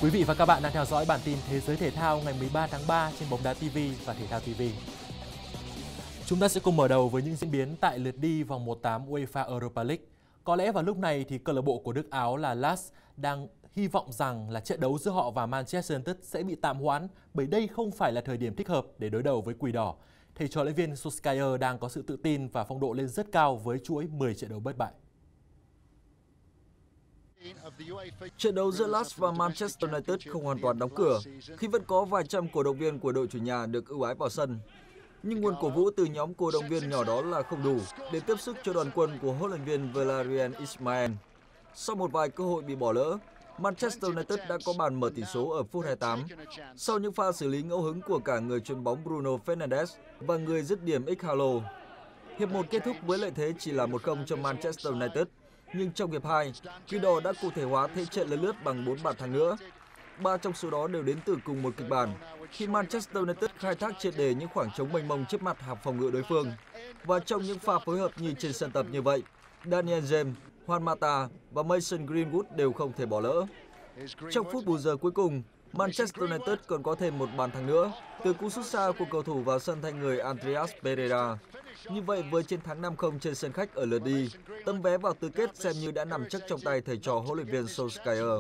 Quý vị và các bạn đang theo dõi bản tin Thế giới thể thao ngày 13 tháng 3 trên Bóng đá TV và Thể thao TV. Chúng ta sẽ cùng mở đầu với những diễn biến tại lượt đi vòng 1/8 UEFA Europa League. Có lẽ vào lúc này thì câu lạc bộ của Đức Áo là LASK đang hy vọng rằng là trận đấu giữa họ và Manchester United sẽ bị tạm hoãn, bởi đây không phải là thời điểm thích hợp để đối đầu với Quỷ Đỏ. Thầy trò luyện viên Solskjaer đang có sự tự tin và phong độ lên rất cao với chuỗi 10 trận đấu bất bại. Trận đấu giữa LASK và Manchester United không hoàn toàn đóng cửa khi vẫn có vài trăm cổ động viên của đội chủ nhà được ưu ái vào sân. Nhưng nguồn cổ vũ từ nhóm cổ động viên nhỏ đó là không đủ để tiếp sức cho đoàn quân của huấn luyện viên Valérien Ismaël. Sau một vài cơ hội bị bỏ lỡ, Manchester United đã có bàn mở tỷ số ở phút 28 sau những pha xử lý ngẫu hứng của cả người chuyền bóng Bruno Fernandes và người dứt điểm Ighalo. Hiệp 1 kết thúc với lợi thế chỉ là 1-0 cho Manchester United. Nhưng trong hiệp 2, Quỷ Đỏ đã cụ thể hóa thế trận lấn lướt bằng 4 bàn thắng nữa. 3 trong số đó đều đến từ cùng một kịch bản, khi Manchester United khai thác triệt để những khoảng trống mênh mông trước mặt hàng phòng ngự đối phương. Và trong những pha phối hợp như trên sân tập như vậy, Daniel James, Juan Mata và Mason Greenwood đều không thể bỏ lỡ. Trong phút bù giờ cuối cùng, Manchester United còn có thêm một bàn thắng nữa từ cú sút xa của cầu thủ vào sân thay người Andreas Pereira. Như vậy, với chiến thắng 5-0 trên sân khách ở lượt đi, tấm vé vào tứ kết xem như đã nằm chắc trong tay thầy trò huấn luyện viên Solskjaer.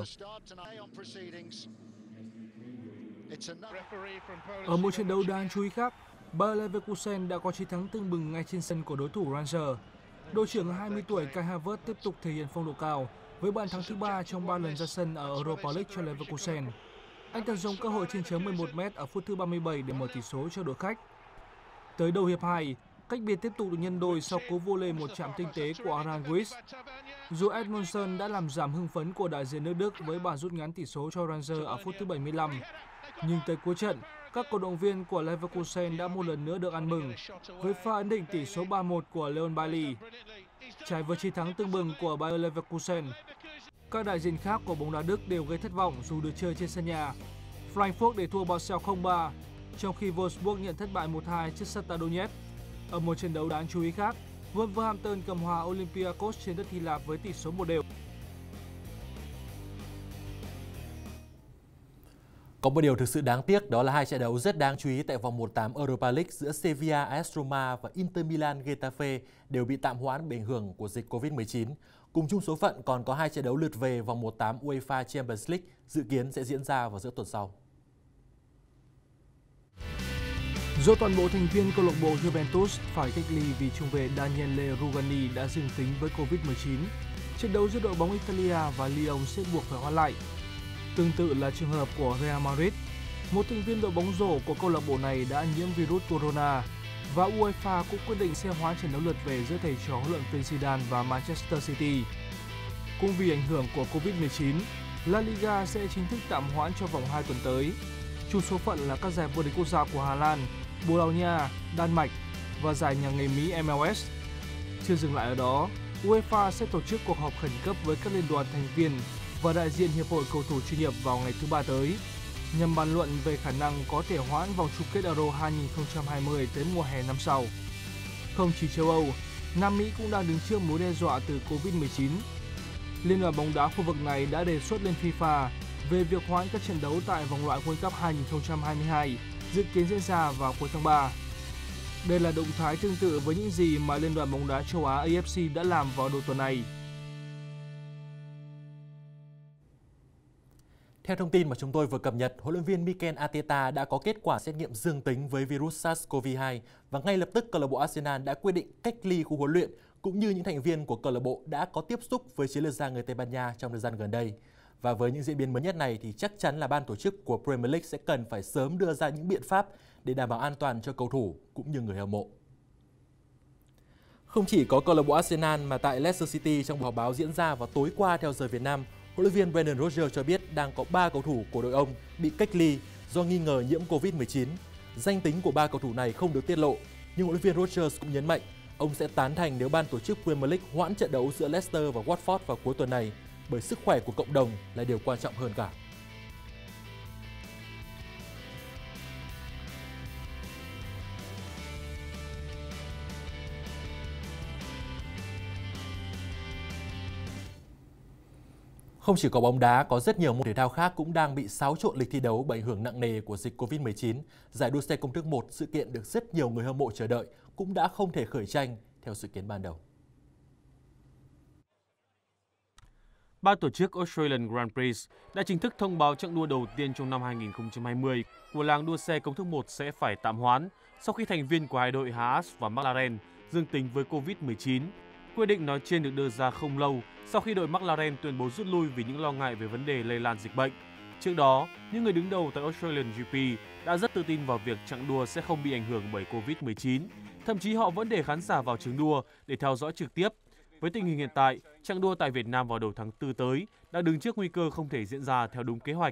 Ở một trận đấu đáng chú ý khác, Bayer Leverkusen đã có chiến thắng tưng bừng ngay trên sân của đối thủ Rangers. Đội trưởng 20 tuổi Kai Havertz tiếp tục thể hiện phong độ cao với bàn thắng thứ 3 trong 3 lần ra sân ở Europa League cho Leverkusen. Anh tận dụng cơ hội trên chấm 11m ở phút thứ 37 để mở tỷ số cho đội khách. Tới đầu hiệp 2, cách biệt tiếp tục được nhân đôi sau cú vô lê một chạm tinh tế của Aranguiz. Dù Edmondson đã làm giảm hưng phấn của đại diện nước Đức với bàn rút ngắn tỷ số cho Rangers ở phút thứ 75, nhưng tới cuối trận, các cổ động viên của Leverkusen đã một lần nữa được ăn mừng với pha ấn định tỷ số 3-1 của Leon Bailey. Trái với chiến thắng tưng bừng của Bayer Leverkusen, các đại diện khác của bóng đá Đức đều gây thất vọng dù được chơi trên sân nhà. Frankfurt để thua Basel 0-3, trong khi Wolfsburg nhận thất bại 1-2 trước Shakhtar Donetsk. Ở một trận đấu đáng chú ý khác, Wolverhampton cầm hòa Olympiacos trên đất Hy Lạp với tỷ số 1-1. Có một điều thực sự đáng tiếc, đó là hai trận đấu rất đáng chú ý tại vòng 1/8 Europa League giữa Sevilla AS Roma và Inter Milan Getafe đều bị tạm hoãn bị ảnh hưởng của dịch Covid-19. Cùng chung số phận còn có hai trận đấu lượt về vòng 1/8 UEFA Champions League dự kiến sẽ diễn ra vào giữa tuần sau. Do toàn bộ thành viên câu lạc bộ Juventus phải cách ly vì trung vệ Daniele Rugani đã dương tính với Covid-19, trận đấu giữa đội bóng Italia và Lyon sẽ buộc phải hoãn lại. Tương tự là trường hợp của Real Madrid, một thành viên đội bóng rổ của câu lạc bộ này đã nhiễm virus corona và UEFA cũng quyết định sẽ hoãn trận đấu lượt về giữa thầy trò huấn luyện viên Zidane và Manchester City. Cũng vì ảnh hưởng của Covid-19, La Liga sẽ chính thức tạm hoãn cho vòng 2 tuần tới. Chung số phận là các giải vô địch quốc gia của Hà Lan, Bồ Đào Nha, Đan Mạch và giải nhà nghề Mỹ MLS. Chưa dừng lại ở đó, UEFA sẽ tổ chức cuộc họp khẩn cấp với các liên đoàn thành viên và đại diện Hiệp hội cầu thủ chuyên nghiệp vào ngày thứ Ba tới, nhằm bàn luận về khả năng có thể hoãn vòng chung kết Euro 2020 tới mùa hè năm sau. Không chỉ châu Âu, Nam Mỹ cũng đang đứng trước mối đe dọa từ Covid-19. Liên đoàn bóng đá khu vực này đã đề xuất lên FIFA về việc hoãn các trận đấu tại vòng loại World Cup 2022 dự kiến diễn ra vào cuối tháng 3. Đây là động thái tương tự với những gì mà Liên đoàn bóng đá châu Á AFC đã làm vào đầu tuần này. Theo thông tin mà chúng tôi vừa cập nhật, huấn luyện viên Mikel Arteta đã có kết quả xét nghiệm dương tính với virus SARS-CoV-2 và ngay lập tức câu lạc bộ Arsenal đã quyết định cách ly khu huấn luyện cũng như những thành viên của câu lạc bộ đã có tiếp xúc với chiến lược gia người Tây Ban Nha trong thời gian gần đây. Và với những diễn biến mới nhất này thì chắc chắn là ban tổ chức của Premier League sẽ cần phải sớm đưa ra những biện pháp để đảm bảo an toàn cho cầu thủ cũng như người hâm mộ. Không chỉ có câu lạc bộ Arsenal mà tại Leicester City, trong buổi họp báo diễn ra vào tối qua theo giờ Việt Nam, huấn luyện viên Brendan Rodgers cho biết đang có 3 cầu thủ của đội ông bị cách ly do nghi ngờ nhiễm Covid-19. Danh tính của 3 cầu thủ này không được tiết lộ, nhưng huấn luyện viên Rodgers cũng nhấn mạnh ông sẽ tán thành nếu ban tổ chức Premier League hoãn trận đấu giữa Leicester và Watford vào cuối tuần này, bởi sức khỏe của cộng đồng là điều quan trọng hơn cả. Không chỉ có bóng đá, có rất nhiều môn thể thao khác cũng đang bị xáo trộn lịch thi đấu bởi ảnh hưởng nặng nề của dịch Covid-19. Giải đua xe công thức 1, sự kiện được rất nhiều người hâm mộ chờ đợi, cũng đã không thể khởi tranh theo dự kiến ban đầu. Ban tổ chức Australian Grand Prix đã chính thức thông báo chặng đua đầu tiên trong năm 2020 của làng đua xe công thức 1 sẽ phải tạm hoãn sau khi thành viên của hai đội Haas và McLaren dương tính với Covid-19. Quyết định nói trên được đưa ra không lâu sau khi đội McLaren tuyên bố rút lui vì những lo ngại về vấn đề lây lan dịch bệnh. Trước đó, những người đứng đầu tại Australian GP đã rất tự tin vào việc chặng đua sẽ không bị ảnh hưởng bởi Covid-19. Thậm chí họ vẫn để khán giả vào trường đua để theo dõi trực tiếp. Với tình hình hiện tại, chặng đua tại Việt Nam vào đầu tháng 4 tới đã đứng trước nguy cơ không thể diễn ra theo đúng kế hoạch.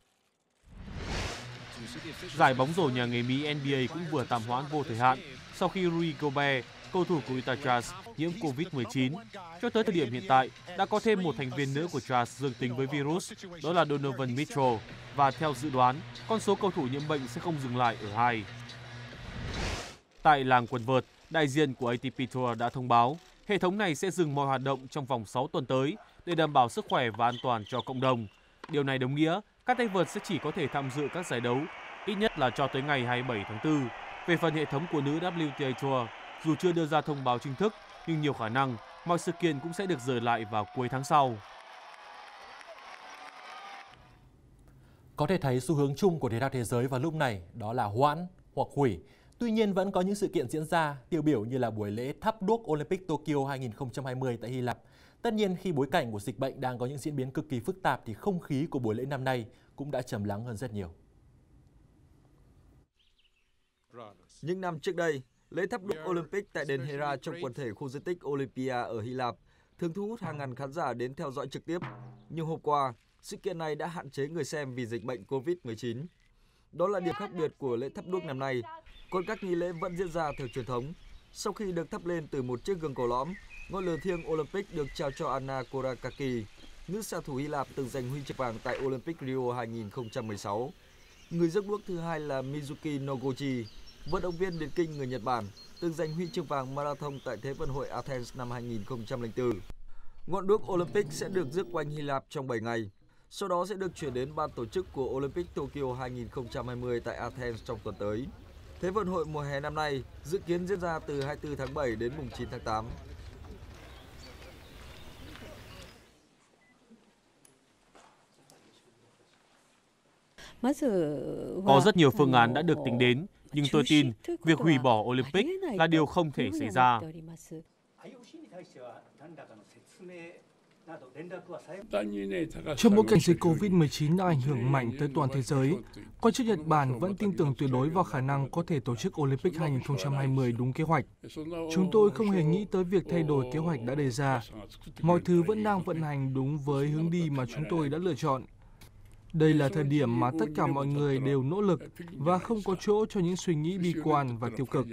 Giải bóng rổ nhà nghề Mỹ NBA cũng vừa tạm hoãn vô thời hạn sau khi Rudy Gobert, cầu thủ của Utah Jazz, nhiễm Covid-19. Cho tới thời điểm hiện tại, đã có thêm một thành viên nữa của Jazz dương tính với virus, đó là Donovan Mitchell, và theo dự đoán, con số cầu thủ nhiễm bệnh sẽ không dừng lại ở 2. Tại làng quần vợt, đại diện của ATP Tour đã thông báo hệ thống này sẽ dừng mọi hoạt động trong vòng 6 tuần tới để đảm bảo sức khỏe và an toàn cho cộng đồng. Điều này đồng nghĩa các tay vợt sẽ chỉ có thể tham dự các giải đấu, ít nhất là cho tới ngày 27 tháng 4. Về phần hệ thống của nữ WTA Tour, dù chưa đưa ra thông báo chính thức, nhưng nhiều khả năng mọi sự kiện cũng sẽ được dời lại vào cuối tháng sau. Có thể thấy xu hướng chung của thể thao thế giới vào lúc này đó là hoãn hoặc hủy. Tuy nhiên vẫn có những sự kiện diễn ra tiêu biểu như là buổi lễ thắp đuốc Olympic Tokyo 2020 tại Hy Lạp. Tất nhiên khi bối cảnh của dịch bệnh đang có những diễn biến cực kỳ phức tạp thì không khí của buổi lễ năm nay cũng đã trầm lắng hơn rất nhiều. Những năm trước đây, lễ thắp đuốc Olympic tại đền Hera trong quần thể khu di tích Olympia ở Hy Lạp thường thu hút hàng ngàn khán giả đến theo dõi trực tiếp. Nhưng hôm qua, sự kiện này đã hạn chế người xem vì dịch bệnh Covid-19. Đó là điểm khác biệt của lễ thắp đuốc năm nay. Còn các nghi lễ vẫn diễn ra theo truyền thống. Sau khi được thắp lên từ một chiếc gương cổ lõm, ngọn lửa thiêng Olympic được trao cho Anna Korakaki, nữ xạ thủ Hy Lạp từng giành huy chương vàng tại Olympic Rio 2016. Người rước đuốc thứ hai là Mizuki Noguchi, vận động viên điền kinh người Nhật Bản, từng giành huy chương vàng marathon tại Thế vận hội Athens năm 2004. Ngọn đuốc Olympic sẽ được rước quanh Hy Lạp trong 7 ngày. Sau đó sẽ được chuyển đến ban tổ chức của Olympic Tokyo 2020 tại Athens trong tuần tới. Thế vận hội mùa hè năm nay dự kiến diễn ra từ 24 tháng 7 đến mùng 9 tháng 8. Có rất nhiều phương án đã được tính đến, nhưng tôi tin việc hủy bỏ Olympic là điều không thể xảy ra. Trong bối cảnh dịch Covid-19 đã ảnh hưởng mạnh tới toàn thế giới, quan chức Nhật Bản vẫn tin tưởng tuyệt đối vào khả năng có thể tổ chức Olympic 2020 đúng kế hoạch. Chúng tôi không hề nghĩ tới việc thay đổi kế hoạch đã đề ra. Mọi thứ vẫn đang vận hành đúng với hướng đi mà chúng tôi đã lựa chọn. Đây là thời điểm mà tất cả mọi người đều nỗ lực và không có chỗ cho những suy nghĩ bi quan và tiêu cực.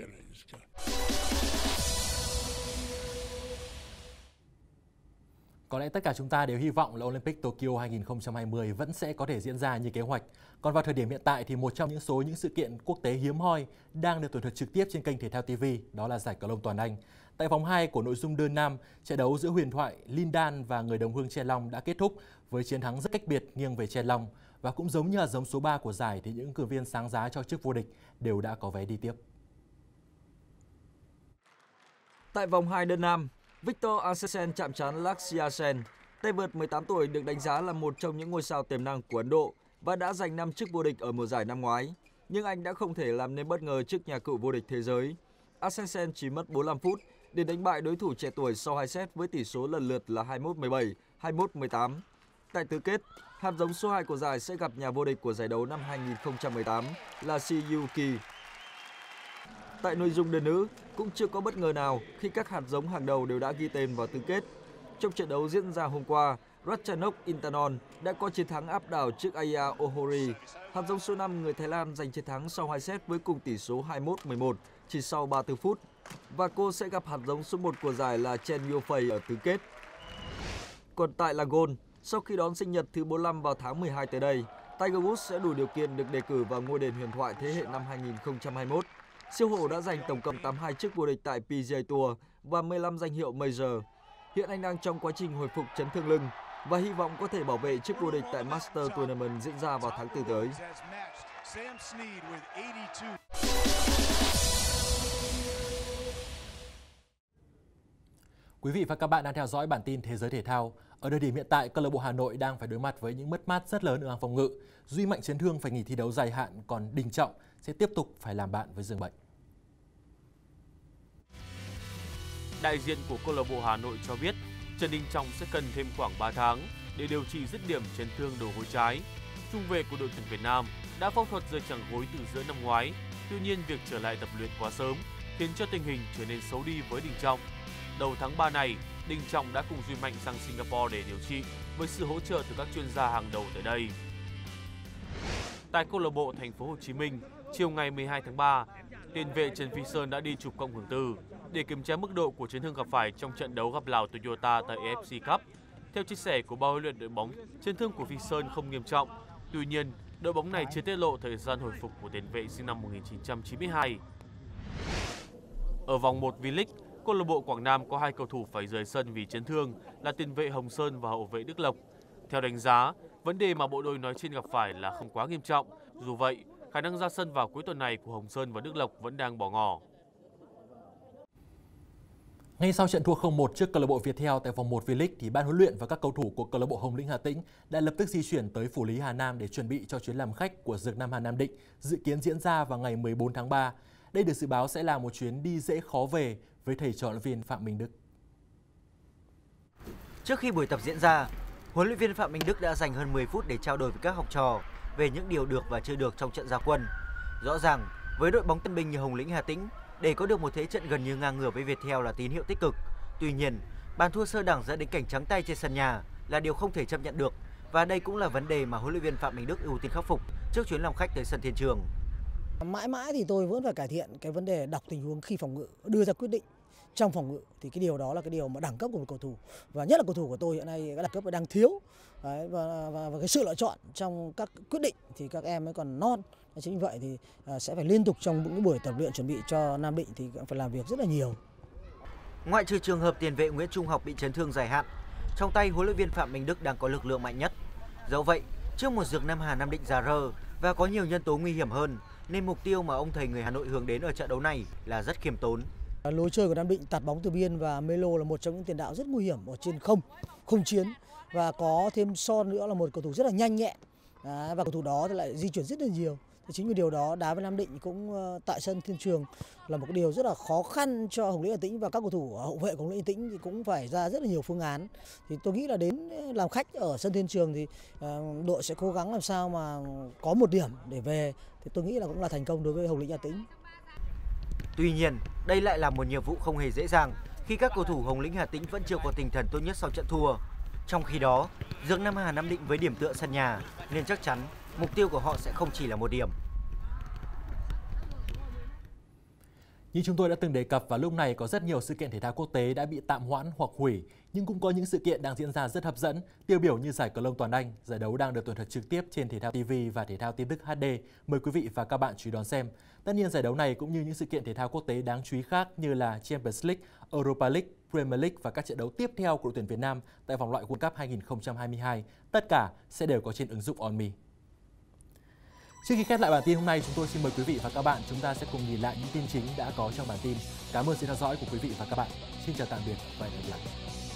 Có lẽ tất cả chúng ta đều hy vọng là Olympic Tokyo 2020 vẫn sẽ có thể diễn ra như kế hoạch. Còn vào thời điểm hiện tại thì một trong những sự kiện quốc tế hiếm hoi đang được tường thuật trực tiếp trên kênh Thể thao TV, đó là giải cầu lông toàn Anh. Tại vòng 2 của nội dung đơn nam, trận đấu giữa huyền thoại Lindan và người đồng hương Che Long đã kết thúc với chiến thắng rất cách biệt nghiêng về Che Long. Và cũng giống như là giống số 3 của giải thì những ứng cử viên sáng giá cho chức vô địch đều đã có vé đi tiếp. Tại vòng 2 đơn nam, Victor Asensen chạm trán Lakshya Sen. Tay vợt 18 tuổi được đánh giá là một trong những ngôi sao tiềm năng của Ấn Độ và đã giành 5 chức vô địch ở mùa giải năm ngoái. Nhưng anh đã không thể làm nên bất ngờ trước nhà cựu vô địch thế giới. Asensen chỉ mất 45 phút để đánh bại đối thủ trẻ tuổi sau 2 set với tỷ số lần lượt là 21-17, 21-18. Tại tứ kết, hạt giống số 2 của giải sẽ gặp nhà vô địch của giải đấu năm 2018 là Siyuki. Tại nội dung đơn nữ, cũng chưa có bất ngờ nào khi các hạt giống hàng đầu đều đã ghi tên vào tứ kết. Trong trận đấu diễn ra hôm qua, Ratchanok Intanon đã có chiến thắng áp đảo trước Aya Ohori. Hạt giống số 5 người Thái Lan giành chiến thắng sau 2 set với cùng tỷ số 21-11 chỉ sau 34 phút. Và cô sẽ gặp hạt giống số 1 của giải là Chen Yofei ở tứ kết. Còn tại Lagos, sau khi đón sinh nhật thứ 45 vào tháng 12 tới đây, Tiger Woods sẽ đủ điều kiện được đề cử vào ngôi đền huyền thoại thế hệ năm 2021. Siêu hổ đã giành tổng cộng 82 chức vô địch tại PGA Tour và 15 danh hiệu Major. Hiện anh đang trong quá trình hồi phục chấn thương lưng. và hy vọng có thể bảo vệ chức vô địch tại Master Tournament diễn ra vào tháng 4 tới. Quý vị và các bạn đang theo dõi bản tin Thế giới thể thao. Ở thời điểm hiện tại, câu lạc bộ Hà Nội đang phải đối mặt với những mất mát rất lớn ở hàng phòng ngự. Duy Mạnh chấn thương phải nghỉ thi đấu dài hạn, còn Đình Trọng sẽ tiếp tục phải làm bạn với giường bệnh. Đại diện của câu lạc bộ Hà Nội cho biết, Trần Đình Trọng sẽ cần thêm khoảng 3 tháng để điều trị dứt điểm chấn thương đầu gối trái. Trung vệ của đội tuyển Việt Nam đã phẫu thuật rời chằng gối từ giữa năm ngoái. Tuy nhiên, việc trở lại tập luyện quá sớm khiến cho tình hình trở nên xấu đi với Đình Trọng. Đầu tháng 3 này, Đình Trọng đã cùng Duy Mạnh sang Singapore để điều trị với sự hỗ trợ từ các chuyên gia hàng đầu tại đây. Tại câu lạc bộ Thành phố Hồ Chí Minh, chiều ngày 12 tháng 3, tiền vệ Trần Phi Sơn đã đi chụp cộng hưởng từ để kiểm tra mức độ của chấn thương gặp phải trong trận đấu gặp Lào Toyota tại AFC Cup. Theo chia sẻ của ban huấn luyện đội bóng, chấn thương của Phi Sơn không nghiêm trọng. Tuy nhiên, đội bóng này chưa tiết lộ thời gian hồi phục của tiền vệ sinh năm 1992. Ở vòng 1 V-League, câu lạc bộ Quảng Nam có 2 cầu thủ phải rời sân vì chấn thương là tiền vệ Hồng Sơn và hậu vệ Đức Lộc. Theo đánh giá, vấn đề mà bộ đôi nói trên gặp phải là không quá nghiêm trọng. Dù vậy, khả năng ra sân vào cuối tuần này của Hồng Sơn và Đức Lộc vẫn đang bỏ ngỏ. Ngay sau trận thua 0-1 trước câu lạc bộ Viettel tại vòng 1 V-League thì ban huấn luyện và các cầu thủ của câu lạc bộ Hồng Lĩnh Hà Tĩnh đã lập tức di chuyển tới Phủ Lý Hà Nam để chuẩn bị cho chuyến làm khách của Dược Nam Hà Nam Định dự kiến diễn ra vào ngày 14 tháng 3. Đây được dự báo sẽ là một chuyến đi dễ khó về với thầy trò huấn luyện viên Phạm Minh Đức. Trước khi buổi tập diễn ra, huấn luyện viên Phạm Minh Đức đã dành hơn 10 phút để trao đổi với các học trò về những điều được và chưa được trong trận ra quân. Rõ ràng, với đội bóng tân binh như Hồng Lĩnh Hà Tĩnh, để có được một thế trận gần như ngang ngửa với Viettel là tín hiệu tích cực. Tuy nhiên, bàn thua sơ đẳng dẫn đến cảnh trắng tay trên sân nhà là điều không thể chấp nhận được, và đây cũng là vấn đề mà huấn luyện viên Phạm Minh Đức ưu tiên khắc phục trước chuyến làm khách tới sân Thiên Trường. Mãi mãi thì tôi vẫn phải cải thiện cái vấn đề đọc tình huống khi phòng ngự, đưa ra quyết định trong phòng ngự, thì cái điều đó là cái điều mà đẳng cấp của một cầu thủ, và nhất là cầu thủ của tôi hiện nay cái đẳng cấp đang thiếu. Đấy, và cái sự lựa chọn trong các quyết định thì các em mới còn non. Chính vì vậy thì sẽ phải liên tục trong những buổi tập luyện chuẩn bị cho Nam Định thì phải làm việc rất là nhiều. Ngoại trừ trường hợp tiền vệ Nguyễn Trung Học bị chấn thương dài hạn, trong tay huấn luyện viên Phạm Minh Đức đang có lực lượng mạnh nhất. Dẫu vậy, trước một Dược Nam Hà Nam Định già rơ và có nhiều nhân tố nguy hiểm hơn, nên mục tiêu mà ông thầy người Hà Nội hướng đến ở trận đấu này là rất khiêm tốn. Lối chơi của Nam Định tạt bóng từ biên, và Melo là một trong những tiền đạo rất nguy hiểm ở trên không chiến, và có thêm Son nữa là một cầu thủ rất là nhanh nhẹn, và cầu thủ đó thì lại di chuyển rất là nhiều. Thì chính vì điều đó đá với Nam Định cũng tại sân Thiên Trường là một cái điều rất là khó khăn cho Hồng Lĩnh Hà Tĩnh, và các cầu thủ hậu vệ của Hồng Lĩnh Hà Tĩnh thì cũng phải ra rất là nhiều phương án. Thì tôi nghĩ là đến làm khách ở sân Thiên Trường thì đội sẽ cố gắng làm sao mà có một điểm để về, thì tôi nghĩ là cũng là thành công đối với Hồng Lĩnh Hà Tĩnh. Tuy nhiên, đây lại là một nhiệm vụ không hề dễ dàng khi các cầu thủ Hồng Lĩnh Hà Tĩnh vẫn chưa có tinh thần tốt nhất sau trận thua. Trong khi đó, Dược Nam Hà Nam Định với điểm tựa sân nhà nên chắc chắn mục tiêu của họ sẽ không chỉ là một điểm. Như chúng tôi đã từng đề cập, vào lúc này có rất nhiều sự kiện thể thao quốc tế đã bị tạm hoãn hoặc hủy, nhưng cũng có những sự kiện đang diễn ra rất hấp dẫn, tiêu biểu như giải cờ lông toàn Anh. Giải đấu đang được tường thuật trực tiếp trên Thể thao TV và Thể thao Tin tức HD. Mời quý vị và các bạn chú ý đón xem. Tất nhiên giải đấu này cũng như những sự kiện thể thao quốc tế đáng chú ý khác như là Champions League, Europa League, Premier League và các trận đấu tiếp theo của đội tuyển Việt Nam tại vòng loại World Cup 2022, tất cả sẽ đều có trên ứng dụng OnMe. Trước khi khép lại bản tin hôm nay, chúng tôi xin mời quý vị và các bạn chúng ta sẽ cùng nhìn lại những tin chính đã có trong bản tin. Cảm ơn sự theo dõi của quý vị và các bạn. Xin chào tạm biệt và hẹn gặp lại.